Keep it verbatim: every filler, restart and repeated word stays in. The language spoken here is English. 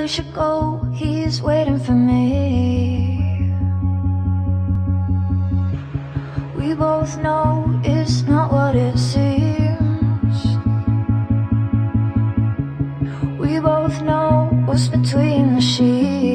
really should go, he's waiting for me. We both know it's not what it seems. We both know what's between the sheets.